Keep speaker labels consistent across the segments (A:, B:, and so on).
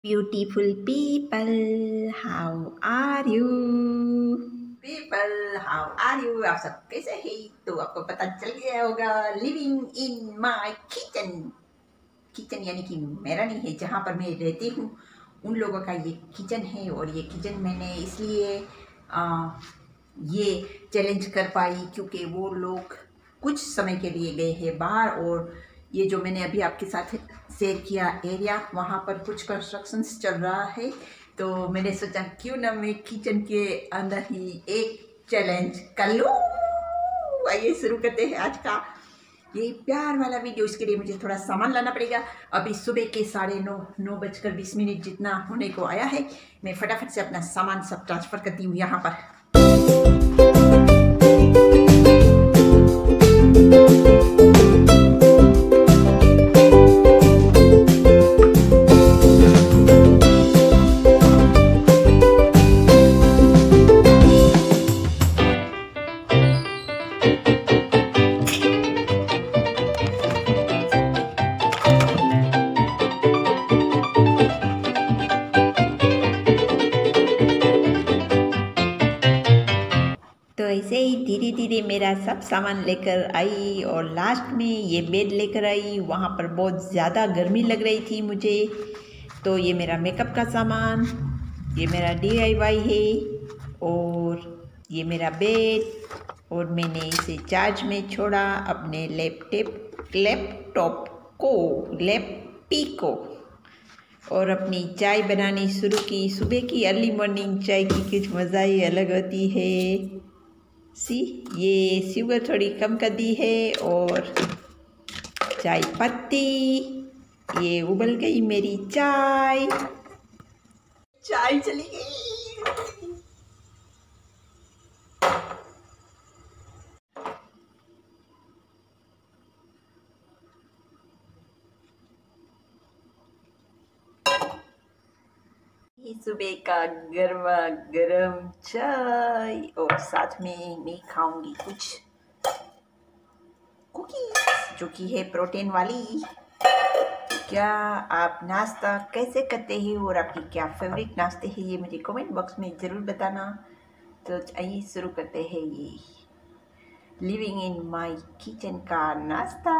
A: Beautiful people, how are you? People, how are you? आप सब कैसे हैं? तो आपको पता चल गया होगा living in my kitchen. Kitchen यानी कि मेरा नहीं है, जहाँ पर मैं रहती हूँ उन लोगों का ये किचन है। और ये किचन मैंने इसलिए ये चैलेंज कर पाई क्योंकि वो लोग कुछ समय के लिए गए हैं बाहर, और ये जो मैंने अभी आपके साथ शेयर किया एरिया, वहाँ पर कुछ कंस्ट्रक्शंस चल रहा है। तो मैंने सोचा क्यों ना मैं किचन के अंदर ही एक चैलेंज कर लूँ। आइए शुरू करते हैं आज का ये प्यार वाला वीडियो। इसके लिए मुझे थोड़ा सामान लाना पड़ेगा। अभी सुबह के 9:30 जितना होने को आया है। मैं फटाफट से अपना सामान सब ट्रांसफ़र करती हूँ यहाँ पर। तो ऐसे ही धीरे धीरे मेरा सब सामान लेकर आई, और लास्ट में ये बेड लेकर आई। वहाँ पर बहुत ज़्यादा गर्मी लग रही थी मुझे। तो ये मेरा मेकअप का सामान, ये मेरा DIY है, और ये मेरा बेड। और मैंने इसे चार्ज में छोड़ा अपने लैपटॉप को, और अपनी चाय बनानी शुरू की। सुबह की अर्ली मॉर्निंग चाय की कुछ मज़ा ही अलग होती है। ये शुगर थोड़ी कम कर दी है, और चाय पत्ती, ये उबल गई मेरी चाय चली गई। सुबह का गर्मा गर्म चाय, और साथ में मैं खाऊंगी कुछ कुकीज जो कि है प्रोटीन वाली। क्या आप नाश्ता कैसे करते हैं और आपकी क्या फेवरेट नाश्ते हैं, ये मुझे कमेंट बॉक्स में ज़रूर बताना। तो आइए शुरू करते हैं ये लिविंग इन माय किचन का नाश्ता।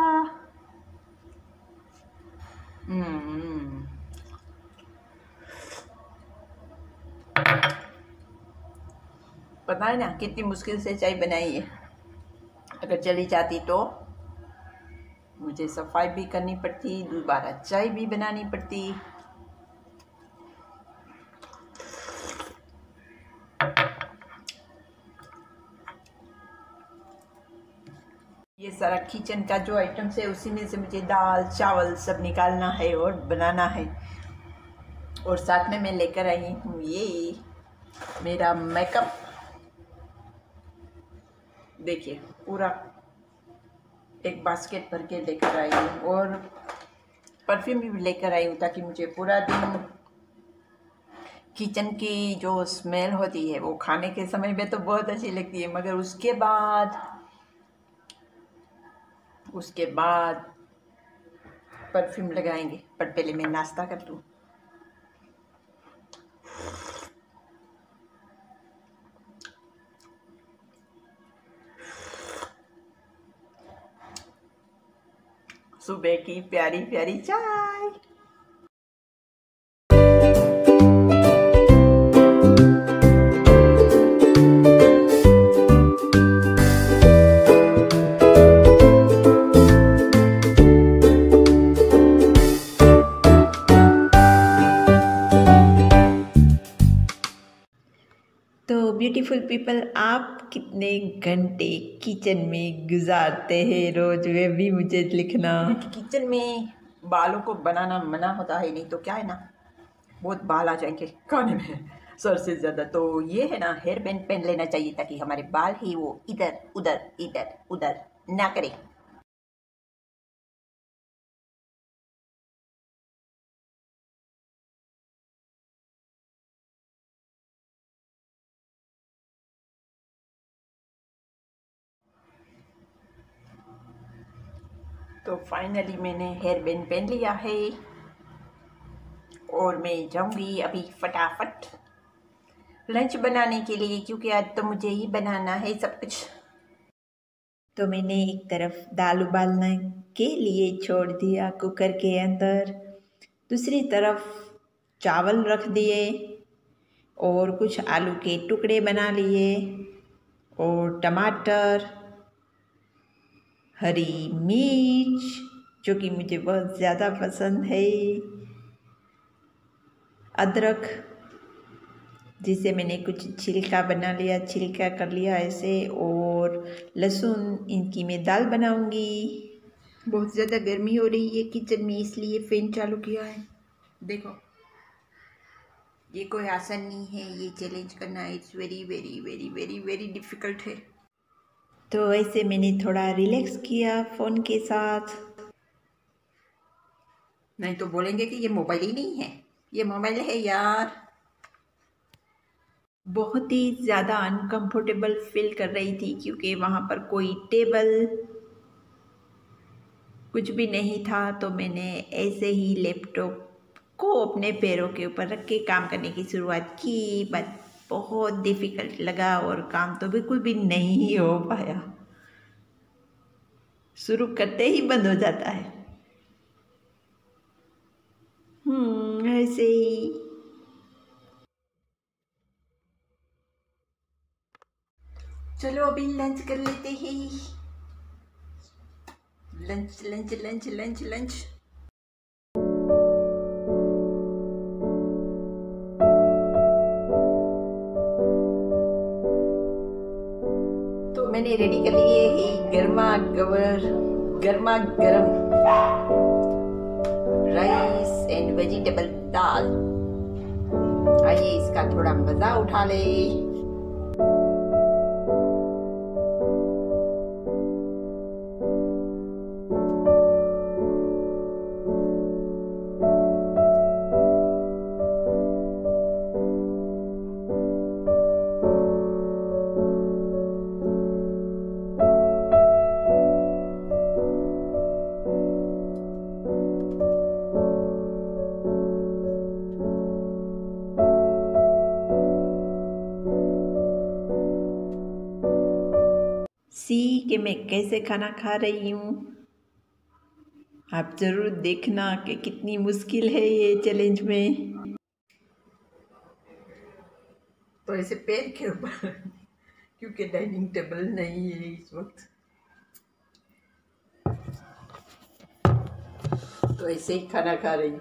A: पता है ना कितनी मुश्किल से चाय बनाई है। अगर चली जाती तो मुझे सफाई भी करनी पड़ती, दोबारा चाय भी बनानी पड़ती। ये सारा किचन का जो आइटम्स है उसी में से मुझे दाल चावल सब निकालना है और बनाना है। और साथ में मैं लेकर आई हूँ ये मेरा मेकअप। देखिए पूरा एक बास्केट भर के लेकर आई हूँ, और परफ्यूम भी लेकर आई हूँ ताकि मुझे पूरा दिन किचन की जो स्मेल होती है वो खाने के समय में तो बहुत अच्छी लगती है, मगर उसके बाद परफ्यूम लगाएंगे। पर पहले मैं नाश्ता कर लूँ। सुबह की प्यारी प्यारी चाय। तो ब्यूटीफुल पीपल, आप कितने घंटे किचन में गुजारते हैं रोज, वे भी मुझे लिखना। किचन में बालों को बनाना मना होता है, नहीं तो क्या है ना, बहुत बाल आ जाएंगे खाने में सर से ज़्यादा। तो ये है ना, हेयर बैंड पहन लेना चाहिए ताकि हमारे बाल ही वो इधर उधर ना करे। तो फाइनली मैंने हेयर बैंड पहन लिया है, और मैं जाऊंगी अभी फटाफट लंच बनाने के लिए, क्योंकि आज तो मुझे ही बनाना है सब कुछ। तो मैंने एक तरफ दाल उबालने के लिए छोड़ दिया कुकर के अंदर, दूसरी तरफ चावल रख दिए और कुछ आलू के टुकड़े बना लिए और टमाटर, हरी मिर्च जो कि मुझे बहुत ज़्यादा पसंद है, अदरक जिसे मैंने कुछ छिलका बना लिया, छिलका कर लिया ऐसे, और लहसुन, इनकी मैं दाल बनाऊंगी। बहुत ज़्यादा गर्मी हो रही है किचन में, इसलिए फैन चालू किया है। देखो, ये कोई आसान नहीं है, ये चैलेंज करना it's very very very very very difficult है। तो ऐसे मैंने थोड़ा रिलैक्स किया फ़ोन के साथ। नहीं तो बोलेंगे कि ये मोबाइल ही नहीं है, ये मोबाइल है यार। बहुत ही ज़्यादा अनकंफर्टेबल फील कर रही थी, क्योंकि वहाँ पर कोई टेबल कुछ भी नहीं था। तो मैंने ऐसे ही लैपटॉप को अपने पैरों के ऊपर रख के काम करने की शुरुआत की, बट बहुत डिफ़िकल्ट लगा और काम तो बिल्कुल भी नहीं हो पाया। शुरू करते ही बंद हो जाता है। ऐसे ही। चलो अभी लंच कर लेते हैं। Lunch lunch lunch lunch lunch. तो मैंने रेडी कर लिए ही गर्मा गरम राइस एंड वेजिटेबल दाल। आइए इसका थोड़ा मजा उठा ले। कि मैं कैसे खाना खा रही हूँ। आप ज़रूर देखना कि कितनी मुश्किल है ये चैलेंज में। तो ऐसे पैर के ऊपर क्योंकि डाइनिंग टेबल नहीं है इस वक्त, तो ऐसे ही खाना खा रही हूँ।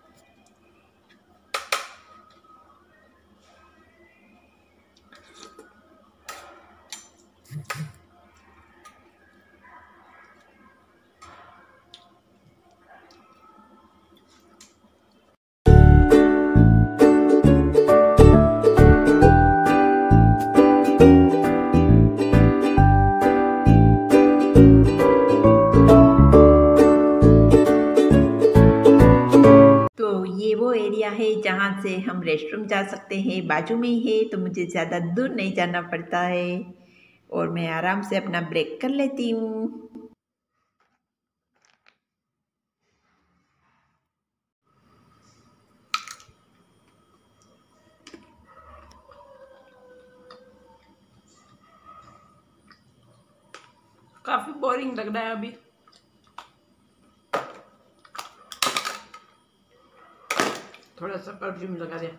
A: ये वो एरिया है जहाँ से हम रेस्टरूम जा सकते हैं, बाजू में ही है, तो मुझे ज़्यादा दूर नहीं जाना पड़ता है और मैं आराम से अपना ब्रेक कर लेती हूँ। काफ़ी बोरिंग लग रहा है अभी। थोड़ा सा परफ्यूम लगा दे।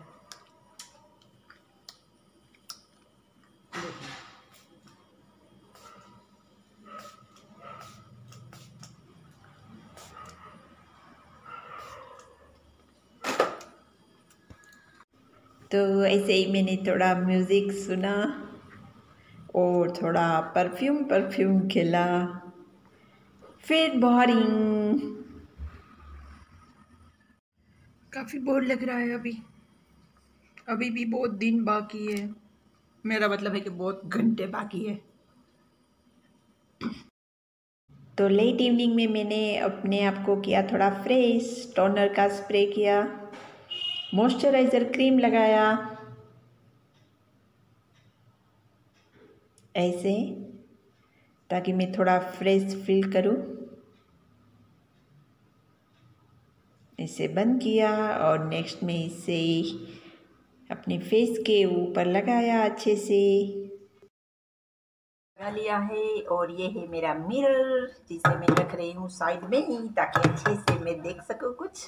A: तो ऐसे ही मैंने थोड़ा म्यूज़िक सुना और थोड़ा परफ्यूम खेला, फिर बोरिंग। काफ़ी बोर लग रहा है अभी भी बहुत दिन बाकी है। मेरा मतलब है कि बहुत घंटे बाकी है। तो लेट इवनिंग में मैंने अपने आप को किया थोड़ा फ्रेश, टोनर का स्प्रे किया, मॉइस्चराइज़र क्रीम लगाया, ऐसे, ताकि मैं थोड़ा फ्रेश फील करूं। इसे बंद किया और नेक्स्ट में इसे अपने फेस के ऊपर लगाया अच्छे से लगा लिया है। और ये है मेरा मिरर जिसे मैं रख रही हूँ साइड में ही ताकि अच्छे से मैं देख सकूँ कुछ।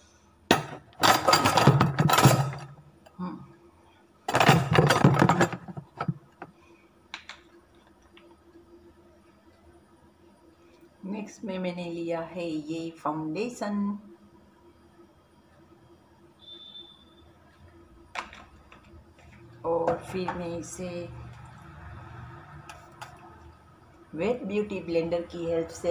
A: नेक्स्ट में मैंने लिया है ये फाउंडेशन और फिर मैं इसे वेट ब्यूटी ब्लेंडर की हेल्प से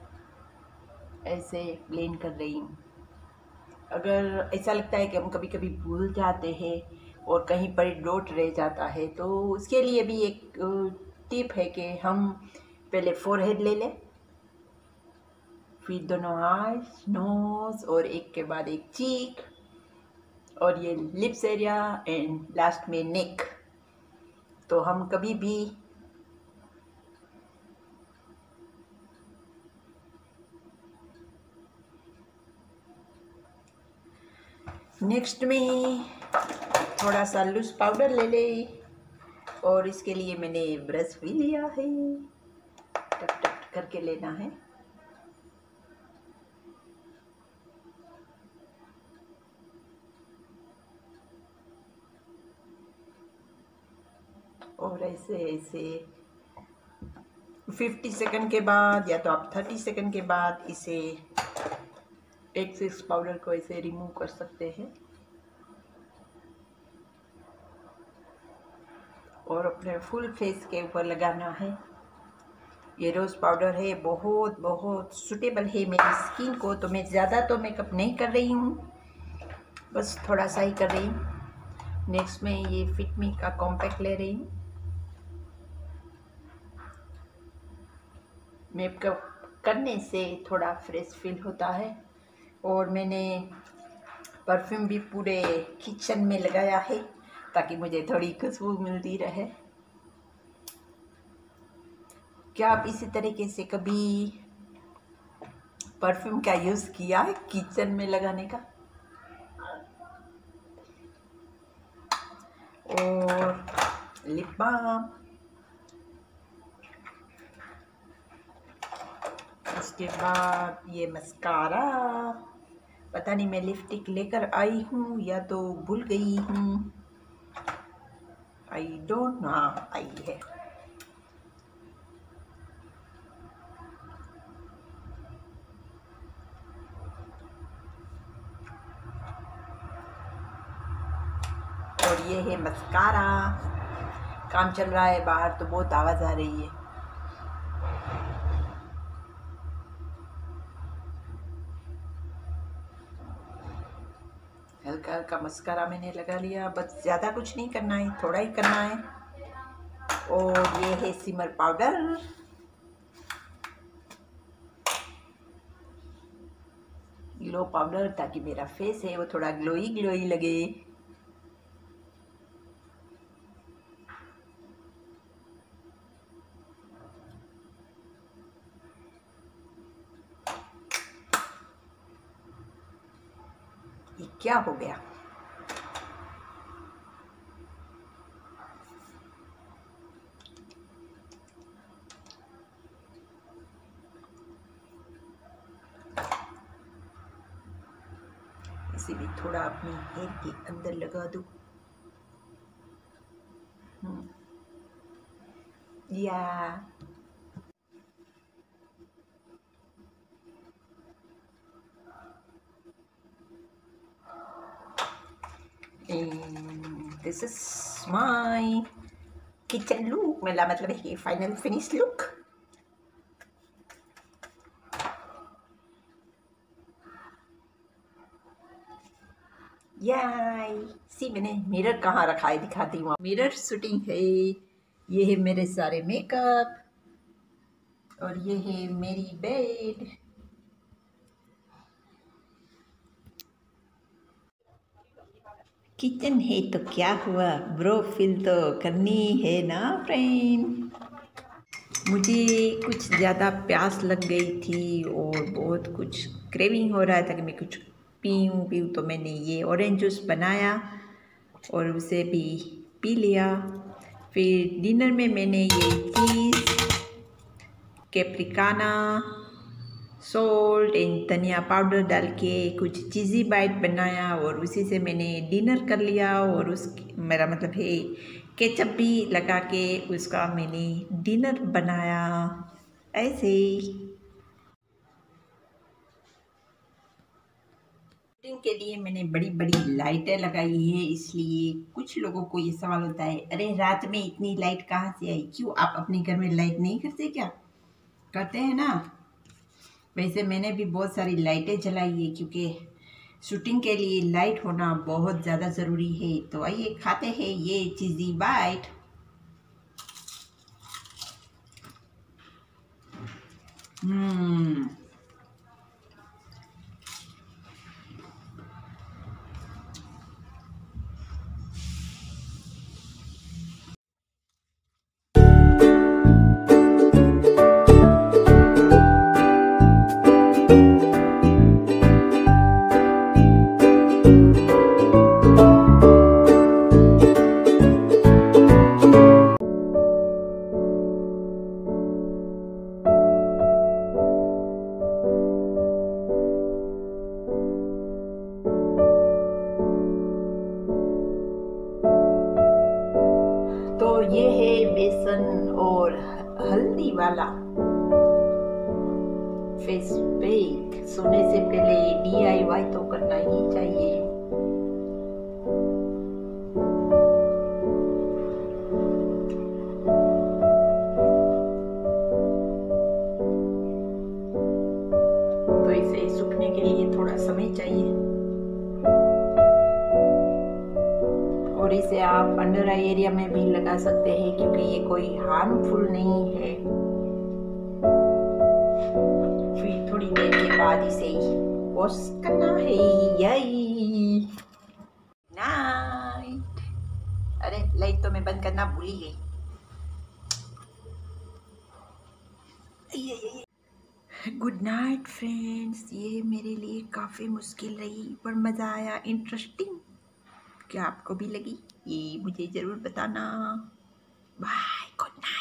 A: ऐसे ब्लेंड कर रही हूँ। अगर ऐसा लगता है कि हम कभी कभी भूल जाते हैं और कहीं पर डॉट रह जाता है तो उसके लिए भी एक टिप है कि हम पहले फोरहेड ले लें, फिर दोनों आईज, नोज और एक के बाद एक चीक और ये लिप्स एरिया एंड लास्ट में नेक। तो हम कभी भी नेक्स्ट में थोड़ा सा लूज पाउडर ले ले और इसके लिए मैंने ब्रश भी लिया है, टक टक करके लेना है। और ऐसे ऐसे 50 सेकंड के बाद या तो आप 30 सेकंड के बाद इसे एक्सेस पाउडर को ऐसे रिमूव कर सकते हैं और अपने फुल फेस के ऊपर लगाना है। ये रोज़ पाउडर है, बहुत बहुत सूटेबल है मेरी स्किन को, तो मैं ज़्यादा तो मेकअप नहीं कर रही हूँ, बस थोड़ा सा ही कर रही हूँ। नेक्स्ट में ये फिट मी का कॉम्पैक्ट ले रही हूँ। मेकअप करने से थोड़ा फ्रेश फील होता है और मैंने परफ्यूम भी पूरे किचन में लगाया है ताकि मुझे थोड़ी खुशबू मिलती रहे। क्या आप इसी तरीके से कभी परफ्यूम का यूज़ किया है किचन में लगाने का? और लिप बाम, उसके बाद ये मस्कारा, पता नहीं मैं लिपस्टिक लेकर आई हूँ या तो भूल गई हूँ, आई डोंट नो। हाँ आई है। और ये है मस्कारा। काम चल रहा है बाहर तो बहुत आवाज़ आ रही है। हल्का हल्का मस्कारा मैंने लगा लिया, बस ज़्यादा कुछ नहीं करना है, थोड़ा ही करना है। और ये है सिमर पाउडर, ग्लो पाउडर, ताकि मेरा फेस है वो थोड़ा ग्लोई ग्लोई लगे। ये क्या हो गया? इसे भी थोड़ा अपने हेयर के अंदर लगा दूं। या this is my kitchen look, मतलब है फाइनल फिनिश लुक। याय सी, मैंने मिरर कहाँ रखा है दिखाती हूँ। मिरर शूटिंग है। ये है मेरे सारे मेकअप और ये है मेरी बेड। किचन है तो क्या हुआ, ब्रो फील तो करनी है ना फ्रेंड। मुझे कुछ ज़्यादा प्यास लग गई थी और बहुत कुछ क्रेविंग हो रहा था कि मैं कुछ पीऊँ तो मैंने ये ऑरेंज जूस बनाया और उसे भी पी लिया। फिर डिनर में मैंने ये चीज़, कैप्रिकाना, सॉल्ट एंड धनिया पाउडर डाल के कुछ चीज़ी बाइट बनाया और उसी से मैंने डिनर कर लिया। और उस मेरा मतलब है केचप भी लगा के उसका मैंने डिनर बनाया ऐसे ही। के लिए मैंने बड़ी बड़ी लाइटें लगाई है, इसलिए कुछ लोगों को ये सवाल होता है, अरे रात में इतनी लाइट कहाँ से आई? क्यों आप अपने घर में लाइट नहीं करते क्या? करते हैं ना। वैसे मैंने भी बहुत सारी लाइटें जलाई है क्योंकि शूटिंग के लिए लाइट होना बहुत ज़्यादा ज़रूरी है। तो आइए खाते हैं ये चीज़ी बाइट। तो ये है बेसन और हल्दी वाला फेस पैक। सोने से पहले DIY तो करना ही चाहिए। तो इसे सूखने के लिए थोड़ा समय चाहिए और इसे आप अंडर आई एरिया में भी लगा सकते हैं क्योंकि ये कोई हार्मफुल नहीं है। फिर थोड़ी देर के बाद इसे वॉश करना है। यही नाइट। अरे लाइट तो मैं बंद करना भूल ही गई। Good night friends. ये मेरे लिए काफ़ी मुश्किल रही पर मज़ा आया, इंटरेस्टिंग। क्या आपको भी लगी? ये मुझे ज़रूर बताना। Bye, good night.